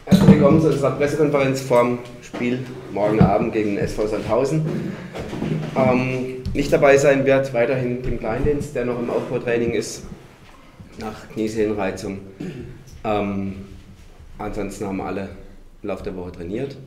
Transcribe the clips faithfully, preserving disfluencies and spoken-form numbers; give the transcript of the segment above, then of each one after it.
Herzlich willkommen zu unserer Pressekonferenz vorm Spiel morgen Abend gegen den S V Sandhausen. Ähm, nicht dabei sein wird weiterhin Tim Kleindienst, der noch im Aufbautraining ist, nach Kniesehnenreizung. Ähm, ansonsten haben alle im Laufe der Woche trainiert.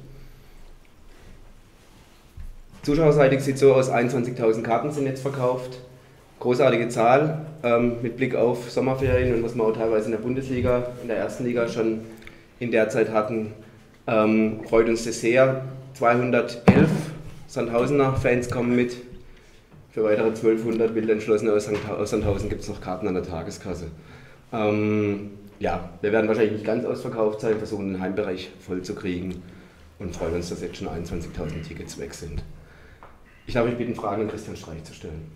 Zuschauerseitig sieht es so aus, einundzwanzigtausend Karten sind jetzt verkauft. Großartige Zahl, ähm, mit Blick auf Sommerferien und was wir auch teilweise in der Bundesliga, in der ersten Liga schon in der Zeit hatten, ähm, freut uns das sehr. zweihundertelf Sandhausener Fans kommen mit. Für weitere zwölfhundert Wildentschlossene aus Sandhausen gibt es noch Karten an der Tageskasse. Ähm, ja, wir werden wahrscheinlich nicht ganz ausverkauft sein, versuchen den Heimbereich voll zu kriegen und freuen uns, dass jetzt schon einundzwanzigtausend Tickets weg sind. Ich darf euch bitten, Fragen an Christian Streich zu stellen.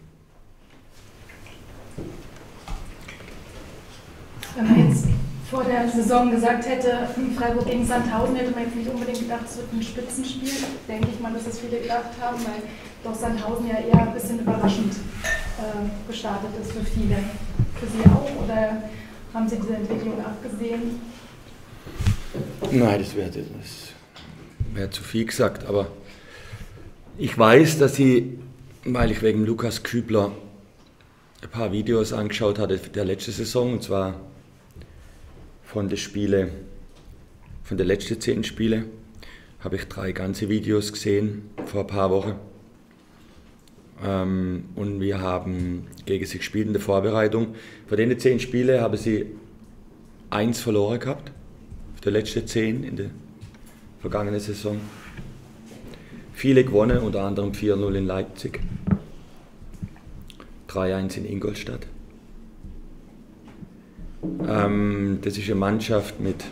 Wenn man jetzt vor der Saison gesagt hätte, Freiburg gegen Sandhausen, hätte man jetzt nicht unbedingt gedacht, es wird ein Spitzenspiel. Denke ich mal, dass das viele gedacht haben, weil doch Sandhausen ja eher ein bisschen überraschend äh, gestartet ist für viele. Für Sie auch? Oder haben Sie diese Entwicklung abgesehen? Nein, das wäre wär zu viel gesagt, aber ich weiß, dass Sie, weil ich wegen Lukas Kübler ein paar Videos angeschaut hatte der letzten Saison, und zwar von den Spiele, von den letzten zehn Spiele, habe ich drei ganze Videos gesehen vor ein paar Wochen. Ähm, und wir haben gegen sie gespielt in der Vorbereitung. Von den zehn Spielen haben sie eins verloren gehabt, der letzten zehn in der vergangenen Saison. Viele gewonnen, unter anderem vier null in Leipzig, drei eins in Ingolstadt. Ähm, das ist eine Mannschaft mit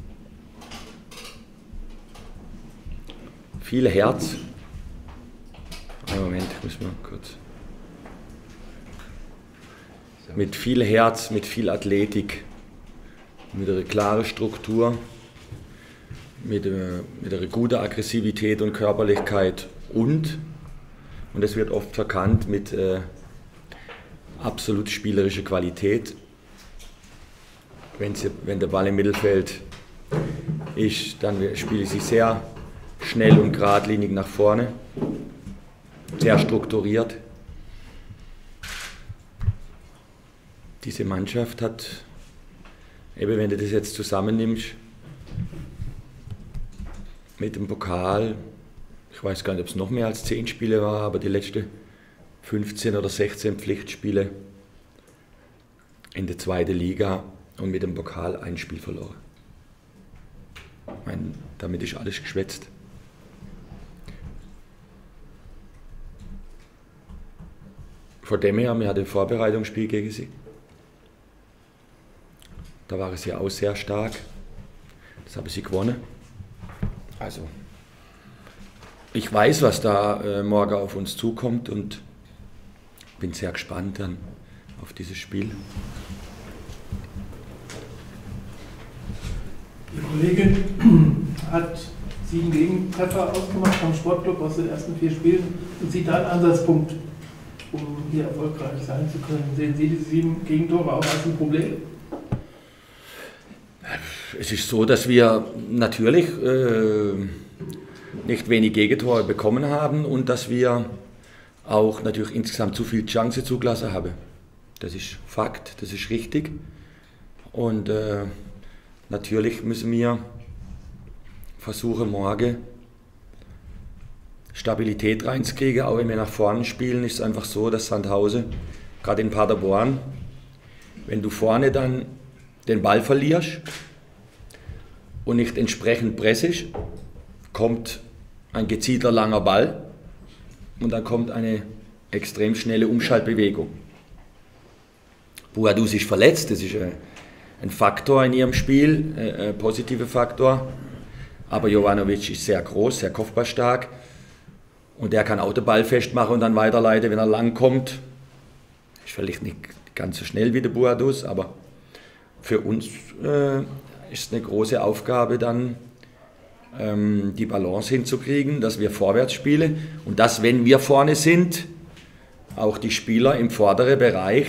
viel Herz. Einen Moment, ich muss mal kurz. Mit viel Herz, mit viel Athletik, mit einer klaren Struktur, mit, äh, mit einer guten Aggressivität und Körperlichkeit und, und das wird oft verkannt, mit äh, absolut spielerischer Qualität. Wenn, sie, wenn der Ball im Mittelfeld ist, dann spiele sie sehr schnell und geradlinig nach vorne, sehr strukturiert. Diese Mannschaft hat, eben wenn du das jetzt zusammennimmst, mit dem Pokal, ich weiß gar nicht, ob es noch mehr als zehn Spiele war, aber die letzten fünfzehn oder sechzehn Pflichtspiele in der zweiten Liga und mit dem Pokal ein Spiel verloren. Ich meine, damit ist alles geschwätzt. Von dem her, wir hatten ein Vorbereitungsspiel gegen sie. Da waren sie auch sehr stark. Das haben sie gewonnen. Also, ich weiß, was da äh, morgen auf uns zukommt und bin sehr gespannt dann auf dieses Spiel. Ihr Kollege hat sieben Gegentreffer ausgemacht vom Sportclub aus den ersten vier Spielen und sieht da einen Ansatzpunkt, um hier erfolgreich sein zu können. Sehen Sie diese sieben Gegentore auch als ein Problem? Es ist so, dass wir natürlich äh, nicht wenig Gegentore bekommen haben und dass wir auch natürlich insgesamt zu viel Chancen zugelassen haben. Das ist Fakt, das ist richtig. Und äh, natürlich müssen wir versuchen, morgen Stabilität reinzukriegen. Auch wenn wir nach vorne spielen, ist es einfach so, dass Sandhausen, gerade in Paderborn, wenn du vorne dann den Ball verlierst und nicht entsprechend pressest, kommt ein gezielter langer Ball und dann kommt eine extrem schnelle Umschaltbewegung. Buadus ist verletzt, das ist ein Faktor in ihrem Spiel, ein positiver Faktor. Aber Jovanovic ist sehr groß, sehr kopfballstark und der kann auch den Ball festmachen und dann weiterleiten, wenn er lang kommt. Ist vielleicht nicht ganz so schnell wie der Buadus, aber für uns äh, ist es eine große Aufgabe dann, ähm, die Balance hinzukriegen, dass wir vorwärts spielen und dass, wenn wir vorne sind, auch die Spieler im vorderen Bereich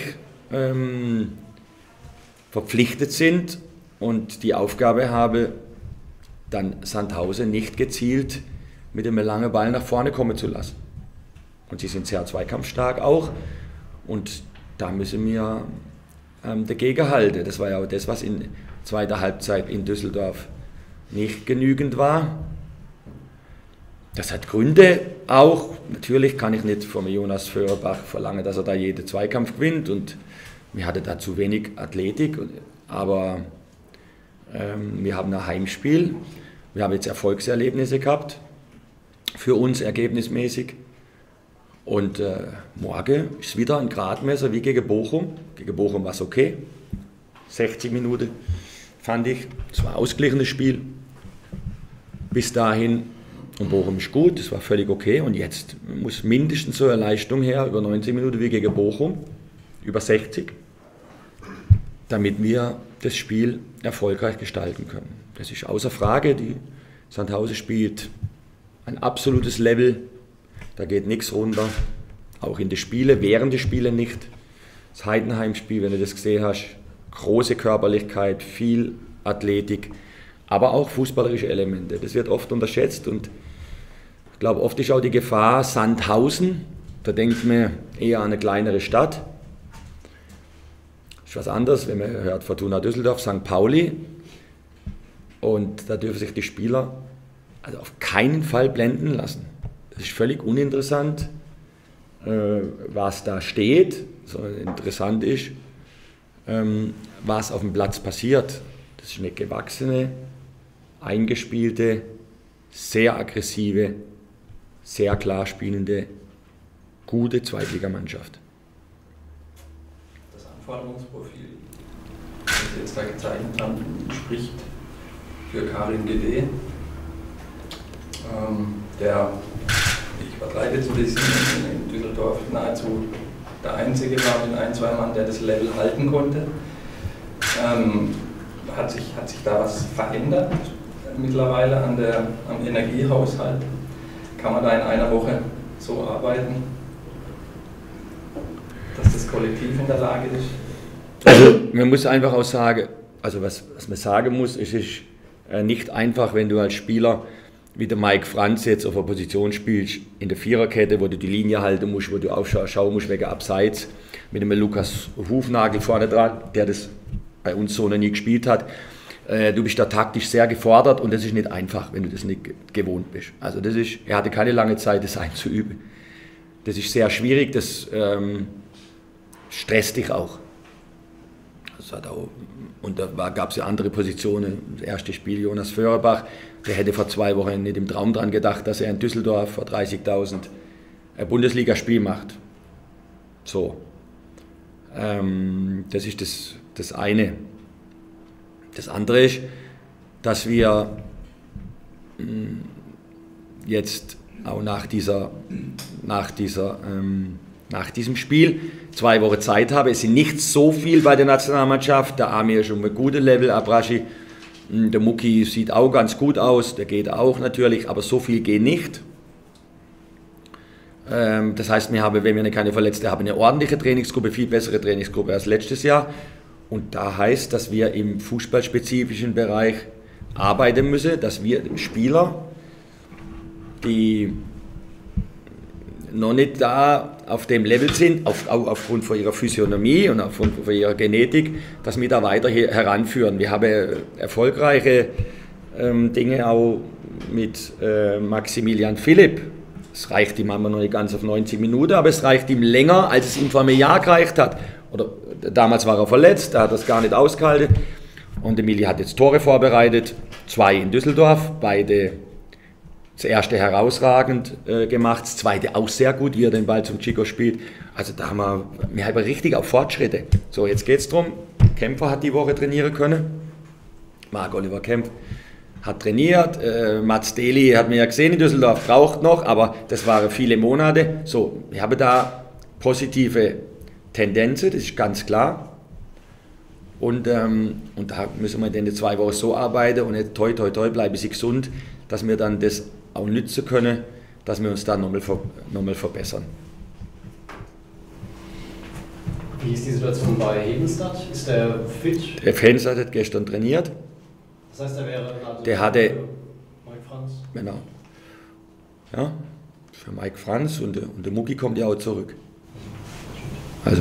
ähm, verpflichtet sind und die Aufgabe haben, dann Sandhausen nicht gezielt mit einem langen Ball nach vorne kommen zu lassen. Und sie sind sehr zweikampfstark auch. Und da müssen wir ähm, dagegen halten. Das war ja auch das, was in zweiter Halbzeit in Düsseldorf nicht genügend war. Das hat Gründe auch. Natürlich kann ich nicht von Jonas Föhrenbach verlangen, dass er da jeden Zweikampf gewinnt. Und wir hatten da zu wenig Athletik. Aber ähm, wir haben ein Heimspiel. Wir haben jetzt Erfolgserlebnisse gehabt. Für uns ergebnismäßig. Und äh, morgen ist wieder ein Gradmesser wie gegen Bochum. Gegen Bochum war es okay. sechzig Minuten fand ich. Es war ein ausgeglichenes Spiel. Bis dahin. Und Bochum ist gut, das war völlig okay. Und jetzt muss mindestens so eine Leistung her, über neunzig Minuten wie gegen Bochum. Über sechzig. Damit wir das Spiel erfolgreich gestalten können. Das ist außer Frage. Die Sandhausen spielt ein absolutes Level. Da geht nichts runter. Auch in den Spielen, während der Spiele nicht. Das Heidenheim-Spiel, wenn du das gesehen hast, große Körperlichkeit, viel Athletik, aber auch fußballerische Elemente. Das wird oft unterschätzt und ich glaube, oft ist auch die Gefahr Sandhausen. Da denkt man eher an eine kleinere Stadt. Das ist was anderes, wenn man hört Fortuna Düsseldorf, Sankt Pauli. Und da dürfen sich die Spieler also auf keinen Fall blenden lassen. Es ist völlig uninteressant, äh, was da steht, sondern interessant ist, ähm, was auf dem Platz passiert. Das ist eine gewachsene, eingespielte, sehr aggressive, sehr klar spielende, gute Zweitligamannschaft. Das Anforderungsprofil, das Sie jetzt da gezeichnet haben, spricht für Karim Gede, ähm, der, ich übertreibe jetzt ein bisschen, in Düsseldorf nahezu der Einzige war mit ein, zwei Mann, der das Level halten konnte. Ähm, hat, sich, hat sich da was verändert mittlerweile an der, am Energiehaushalt? Kann man da in einer Woche so arbeiten, dass das Kollektiv in der Lage ist? Also man muss einfach auch sagen, also was, was man sagen muss, es ist nicht einfach, wenn du als Spieler wie der Mike Franz jetzt auf einer Position spielst, in der Viererkette, wo du die Linie halten musst, wo du aufschauen musst wegen Abseits, mit dem Lukas Hufnagel vorne dran, der das bei uns so noch nie gespielt hat. Du bist da taktisch sehr gefordert und das ist nicht einfach, wenn du das nicht gewohnt bist. Also das ist, er hatte keine lange Zeit, das einzuüben. Das ist sehr schwierig, das ähm, stresst dich auch. Das hat auch. Und da gab es ja andere Positionen. Das erste Spiel Jonas Föhrenbach, der hätte vor zwei Wochen nicht im Traum dran gedacht, dass er in Düsseldorf vor dreißigtausend ein Bundesligaspiel macht. So. Ähm, das ist das, das eine. Das andere ist, dass wir jetzt auch nach, dieser, nach, dieser, ähm, nach diesem Spiel zwei Wochen Zeit haben. Es sind nicht so viel bei der Nationalmannschaft. Der Amir ist schon ein gutes Level, Abrashi. Der Muki sieht auch ganz gut aus, der geht auch natürlich, aber so viel geht nicht. Ähm, das heißt, wir haben, wenn wir keine Verletzte haben, eine ordentliche Trainingsgruppe, viel bessere Trainingsgruppe als letztes Jahr. Und da heißt, dass wir im fußballspezifischen Bereich arbeiten müssen, dass wir Spieler, die noch nicht da auf dem Level sind, auf, auch aufgrund von ihrer Physiognomie und aufgrund von ihrer Genetik, dass wir da weiter hier heranführen. Wir haben erfolgreiche ähm, Dinge auch mit äh, Maximilian Philipp. Es reicht ihm manchmal noch nicht ganz auf neunzig Minuten, aber es reicht ihm länger, als es ihm vor einem Jahr gereicht hat. Oder damals war er verletzt, da hat er es gar nicht ausgehalten. Und Emilie hat jetzt Tore vorbereitet, zwei in Düsseldorf, beide das erste herausragend äh, gemacht, das zweite auch sehr gut, wie er den Ball zum Chico spielt. Also da haben wir, wir haben richtig auch Fortschritte. So, jetzt geht es darum, Kämpfer hat die Woche trainieren können, Marc-Oliver Kempf hat trainiert, äh, Mats Deli hat man ja gesehen in Düsseldorf, braucht noch, aber das waren viele Monate. So, wir haben da positive Tendenzen, das ist ganz klar. Und, ähm, und da müssen wir in den zwei Wochen so arbeiten und jetzt toi toi toi bleiben sie gesund, dass wir dann das auch nützen können, dass wir uns dann nochmal ver nochmal verbessern. Wie ist die Situation bei Hebenstadt? Ist der fit? Der Hebenstadt hat gestern trainiert. Das heißt, er wäre also der hatte, Mike Franz. Genau. Ja, für Mike Franz und, und der Mucki kommt ja auch zurück. Also.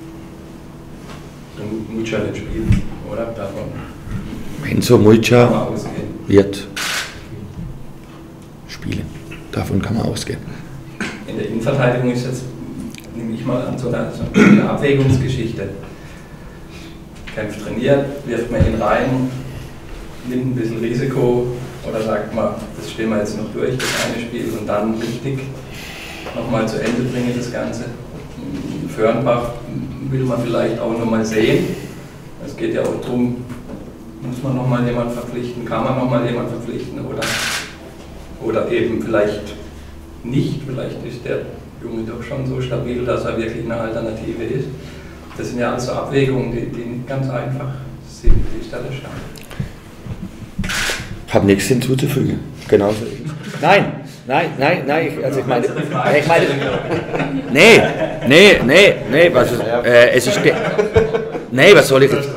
Mucha wird spielen, oder? Davon. Enzo Mucha Kann man ausgehen. wird spielen. Davon kann man ausgehen. In der Innenverteidigung ist jetzt, nehme ich mal an, so eine, so eine Abwägungsgeschichte. Kämpft trainiert, wirft man ihn rein, nimmt ein bisschen Risiko oder sagt man, das stehen wir jetzt noch durch, das eine Spiel, und dann richtig nochmal zu Ende bringen das Ganze. Fürnbach will man vielleicht auch nochmal sehen. Es geht ja auch darum, muss man nochmal jemanden verpflichten, kann man nochmal jemanden verpflichten oder, oder eben vielleicht nicht. Vielleicht ist der Junge doch schon so stabil, dass er wirklich eine Alternative ist. Das sind ja alles so Abwägungen, die, die nicht ganz einfach sind. Wie ist da der Stand? Ich habe nichts hinzuzufügen. Genauso. Nein, nein, nein, nein. Ich, also ich meine, ich meine, nee, nee, nee, nee. Was ist, äh, es ist, nee, was soll ich jetzt?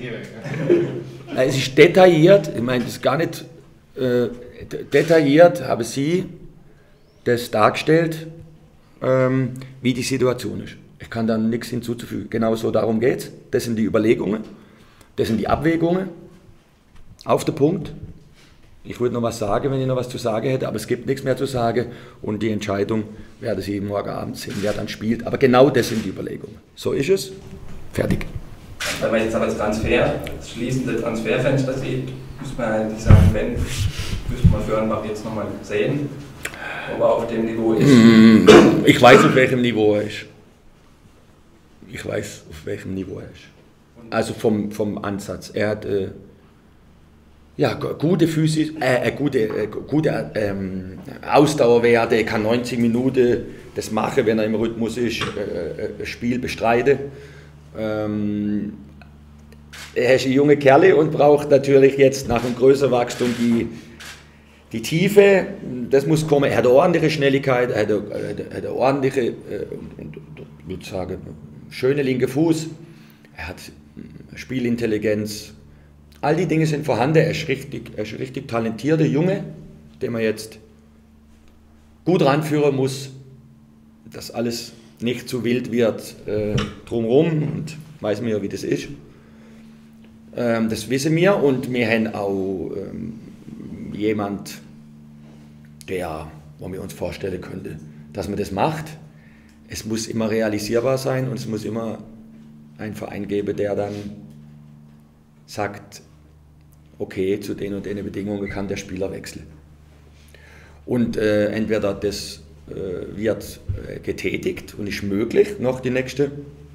Es ist detailliert. Ich meine, das ist gar nicht äh, detailliert. Haben Sie das dargestellt, ähm, wie die Situation ist. Ich kann da nichts hinzuzufügen. Genau so darum geht es. Das sind die Überlegungen, das sind die Abwägungen. Auf den Punkt. Ich würde noch was sagen, wenn ich noch was zu sagen hätte, aber es gibt nichts mehr zu sagen und die Entscheidung werde Sie morgen Abend sehen, wer dann spielt. Aber genau das sind die Überlegungen. So ist es. Fertig. Wenn man jetzt aber das Transfer, das schließende Transferfenster sieht, muss man eigentlich sagen, wenn, müsste man Fürnbach jetzt nochmal sehen, ob er auf dem Niveau ist. Ich weiß, auf welchem Niveau er ist. Ich weiß, auf welchem Niveau er ist. Also vom, vom Ansatz. Er hat äh, ja, gute Physis, äh, gute, äh, gute ähm, Ausdauerwerte, kann neunzig Minuten das machen, wenn er im Rhythmus ist, äh, äh, Spiel bestreiten. Ähm, er ist ein junger Kerl und braucht natürlich jetzt nach einem größeren Wachstum die, die Tiefe. Das muss kommen. Er hat eine ordentliche Schnelligkeit, er hat eine, er hat eine ordentliche, äh, und, und, ich würde sagen, schöne linke Fuß. Er hat Spielintelligenz. All die Dinge sind vorhanden. Er ist richtig, er ist ein richtig talentierter Junge, den man jetzt gut ranführen muss, dass alles nicht zu wild wird äh, drumherum, und weiß man ja, wie das ist. Ähm, das wissen wir, und wir haben auch ähm, jemand, der, wo wir uns vorstellen könnte, dass man das macht. Es muss immer realisierbar sein und es muss immer einen Verein geben, der dann sagt, okay, zu den und den Bedingungen kann der Spieler wechseln. Und äh, entweder das äh, wird äh, getätigt und ist möglich noch die nächste,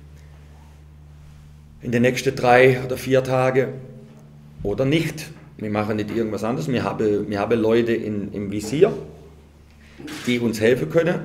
in den nächsten drei oder vier Tagen oder nicht. Wir machen nicht irgendwas anderes. Wir haben, wir haben Leute in, im Visier, die uns helfen können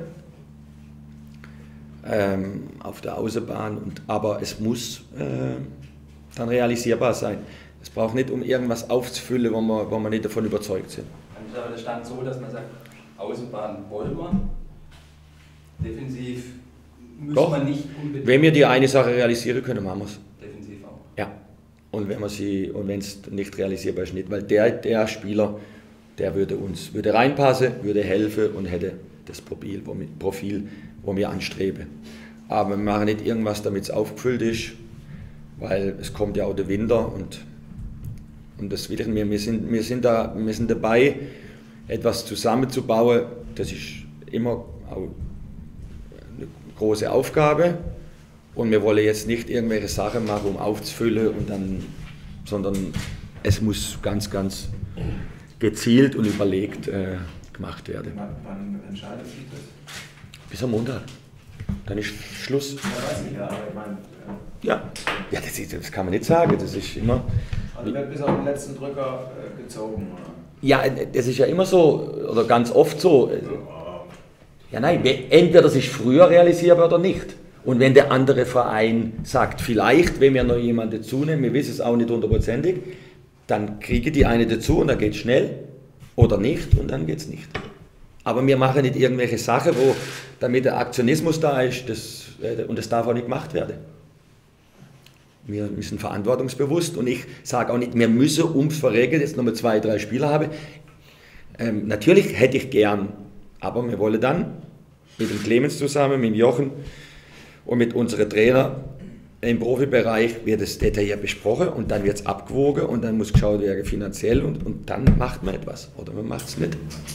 ähm, auf der Außenbahn. Und, aber es muss äh, dann realisierbar sein. Es braucht nicht, um irgendwas aufzufüllen, wo wir, wo wir nicht davon überzeugt sind. Dann ist aber der Stand so, dass man sagt, Außenbahn wollen wir, defensiv muss Doch. man nicht unbedingt. Wenn wir die eine Sache realisieren können, machen wir es. Defensiv auch. Ja. Und wenn man sie, und wenn es nicht realisierbar ist, nicht. Weil der, der Spieler, der würde uns würde reinpassen, würde helfen und hätte das Profil, wo wir, Profil, wo wir anstreben. Aber wir machen nicht irgendwas, damit es aufgefüllt ist, weil es kommt ja auch der Winter und Und das wieder, wir, wir, sind, wir, sind da, wir sind dabei, etwas zusammenzubauen. Das ist immer auch eine große Aufgabe. Und wir wollen jetzt nicht irgendwelche Sachen machen, um aufzufüllen, und dann, sondern es muss ganz, ganz gezielt und überlegt äh, gemacht werden. Wann, wann entscheidet sich das? Bis am Montag. Dann ist Schluss. Ja, weiß ich ja, aber ich meine, Ja, ja das, ist, das kann man nicht sagen. Das ist immer. also wird bis auf den letzten Drücker äh, gezogen, oder? Ja, das ist ja immer so, oder ganz oft so. Ja, nein, entweder das ist früher realisierbar oder nicht. Und wenn der andere Verein sagt, vielleicht, wenn wir noch jemanden dazu nehmen, wir wissen es auch nicht hundertprozentig, dann kriege die eine dazu und dann geht es schnell, oder nicht, und dann geht es nicht. Aber wir machen nicht irgendwelche Sachen, wo damit der Aktionismus da ist, das, und das darf auch nicht gemacht werden. Wir, wir sind verantwortungsbewusst und ich sage auch nicht, wir müssen ums Verregeln jetzt nochmal zwei, drei Spieler haben. Ähm, natürlich hätte ich gern, aber wir wollen dann mit dem Clemens zusammen, mit dem Jochen und mit unseren Trainern im Profibereich wird es detailliert besprochen und dann wird es abgewogen und dann muss geschaut werden finanziell und, und dann macht man etwas oder man macht es nicht.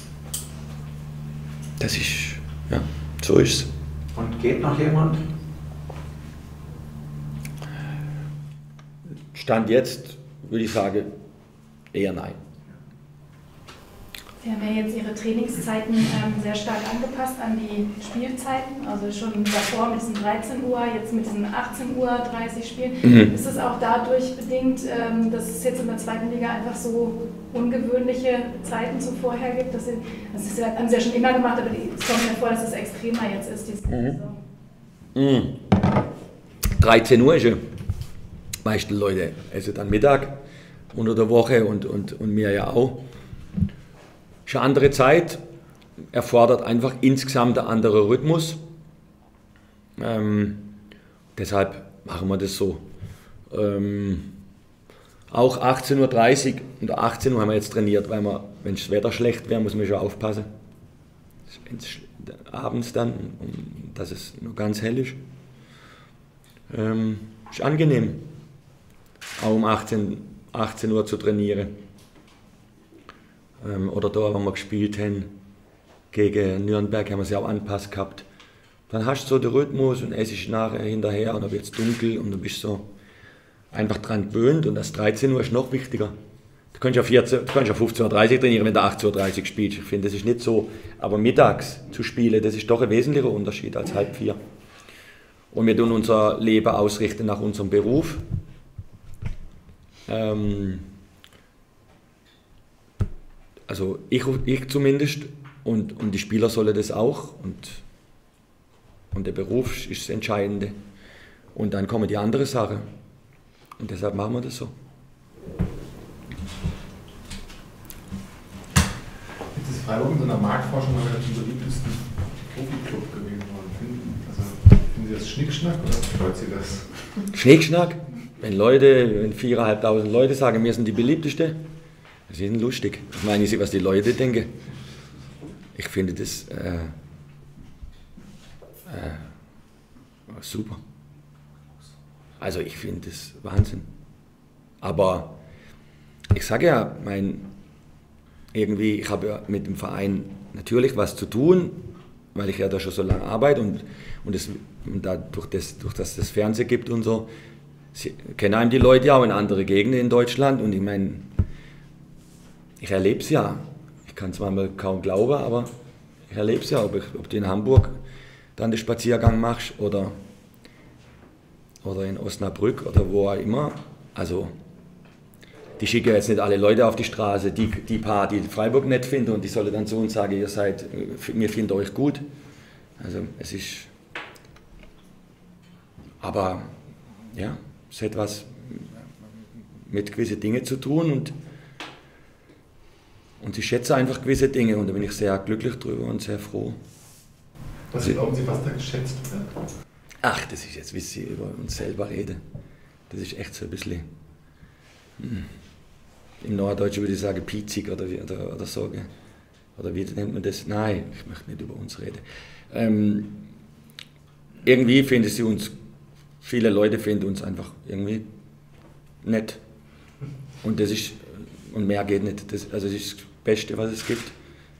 Das ist, ja, so ist es. Und geht noch jemand? Stand jetzt, würde ich sagen, eher nein. Sie haben ja jetzt Ihre Trainingszeiten ähm, sehr stark angepasst an die Spielzeiten, also schon davor mit diesen dreizehn Uhr, jetzt mit diesen achtzehn Uhr dreißig Spielen. Mhm. Ist es auch dadurch bedingt, ähm, dass es jetzt in der zweiten Liga einfach so ungewöhnliche Zeiten zuvorher gibt? Dass Sie, das ist ja, haben Sie ja schon immer gemacht, aber es kommt mir vor, dass es extremer jetzt ist, diese Saison. Mhm. dreizehn Uhr ist ja. Die meisten Leute essen dann Mittag unter der Woche und, und, und mir ja auch. Ist eine andere Zeit, erfordert einfach insgesamt einen anderen Rhythmus. Ähm, deshalb machen wir das so. Ähm, auch achtzehn Uhr dreißig und achtzehn Uhr haben wir jetzt trainiert, weil wir, wenn das Wetter schlecht wäre, muss man schon aufpassen. Wenn's abends dann, dass es noch ganz hell ist. Ähm, ist angenehm, auch um achtzehn Uhr zu trainieren. Ähm, oder da, wo wir gespielt haben, gegen Nürnberg, haben wir sie auch angepasst gehabt. Dann hast du so den Rhythmus und es ist nachher hinterher und dann wird es dunkel und du bist so einfach dran gewöhnt und das dreizehn Uhr ist noch wichtiger. Du kannst ja, vierzehn, du kannst ja fünfzehn Uhr dreißig trainieren, wenn du achtzehn Uhr dreißig spielst. Ich finde, das ist nicht so. Aber mittags zu spielen, das ist doch ein wesentlicher Unterschied als halb vier. Und wir tun unser Leben ausrichten nach unserem Beruf. Ähm, also ich, ich zumindest und, und die Spieler sollen das auch. Und, und der Beruf ist das Entscheidende. Und dann kommen die anderen Sachen. Und deshalb machen wir das so. Jetzt ist Freiburg in so einer Marktforschung mal zum beliebtesten Profi-Club gewesen worden. Finden, also, finden Sie das Schnickschnack oder freut Sie das? Schnickschnack? Wenn Leute, wenn viertausendfünfhundert Leute sagen, wir sind die beliebteste, das ist lustig. Ich meine nicht, was die Leute denken. Ich finde das äh, äh, super. Also ich finde das Wahnsinn. Aber ich sage ja, mein, irgendwie, ich habe ja mit dem Verein natürlich was zu tun, weil ich ja da schon so lange arbeite und, und, das, und da, durch, das, durch das es das Fernsehen gibt und so, kennen einem die Leute ja auch in andere Gegenden in Deutschland und ich meine, ich erlebe es ja. Ich kann es manchmal kaum glauben, aber ich erlebe es ja, ob, ich, ob du in Hamburg dann den Spaziergang machst oder, oder in Osnabrück oder wo auch immer. Also, die schicken jetzt nicht alle Leute auf die Straße, die, die paar, die Freiburg nett finden und die sollen dann so und sagen, ihr seid, wir finden euch gut. Also, es ist, aber, ja, es hat was mit gewissen Dingen zu tun und, und ich schätze einfach gewisse Dinge und da bin ich sehr glücklich drüber und sehr froh. Was glauben Sie, was da geschätzt wird? Ach, das ist jetzt, wie Sie über uns selber reden. Das ist echt so ein bisschen, hm, im Norddeutschen würde ich sagen, piezig oder, oder, oder so. Oder wie nennt man das? Nein, ich möchte nicht über uns reden. Ähm, irgendwie finden sie uns, viele Leute finden uns einfach irgendwie nett. Und das ist, und mehr geht nicht. Das, also das ist das Beste, was es gibt.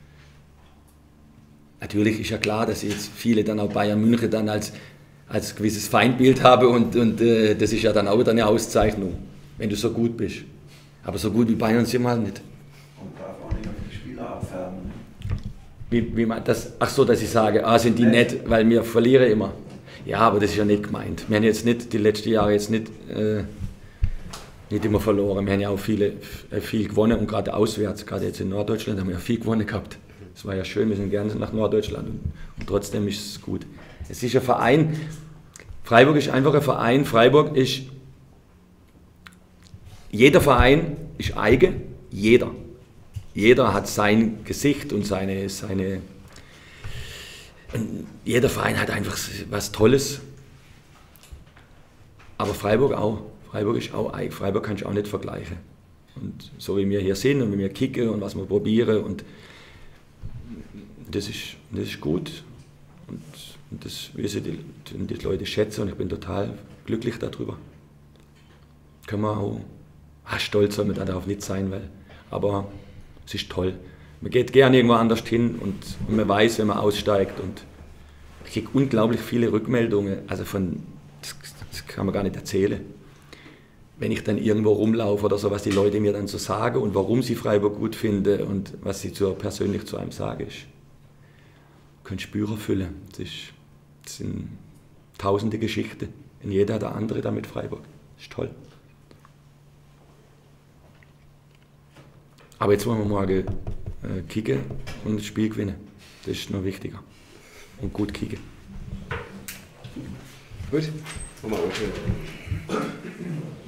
Natürlich ist ja klar, dass jetzt viele dann auch Bayern München dann als, als gewisses Feindbild haben und, und äh, das ist ja dann auch wieder eine Auszeichnung, wenn du so gut bist. Aber so gut wie Bayern sind wir halt nicht. Und darf auch nicht auf die Spieler abfärben. Wie, wie man das, ach so, dass ich sage, ah, sind die nett, weil wir verlieren immer. Ja, aber das ist ja nicht gemeint. Wir haben jetzt nicht, die letzten Jahre jetzt nicht, äh, nicht immer verloren. Wir haben ja auch viele, viel gewonnen und gerade auswärts, gerade jetzt in Norddeutschland haben wir ja viel gewonnen gehabt. Es war ja schön, wir sind gerne nach Norddeutschland und, und trotzdem ist es gut. Es ist ein Verein, Freiburg ist einfach ein Verein, Freiburg ist, jeder Verein ist eigen, jeder. Jeder hat sein Gesicht und seine, seine und jeder Verein hat einfach was Tolles. Aber Freiburg auch. Freiburg ist auch, Freiburg kann ich auch nicht vergleichen. Und so wie wir hier sind und wie wir kicken und was wir probieren, und das ist, das ist gut. Und, und das wissen die, die Leute schätzen, und ich bin total glücklich darüber. Können wir auch, ach, stolz soll man darauf nicht sein, weil, aber es ist toll. Man geht gerne irgendwo anders hin, und, und man weiß, wenn man aussteigt, und ich kriege unglaublich viele Rückmeldungen, also von, das, das kann man gar nicht erzählen. Wenn ich dann irgendwo rumlaufe oder so, was die Leute mir dann so sagen und warum sie Freiburg gut finden und was sie zu, persönlich zu einem sagen, ist, können Bücher füllen. Das, ist, das sind tausende Geschichten. Und jeder hat eine andere da mit Freiburg. Das ist toll. Aber jetzt wollen wir morgen äh, kicken und das Spiel gewinnen. Das ist noch wichtiger. Und gut kicken. Gut, machen wir auch schön.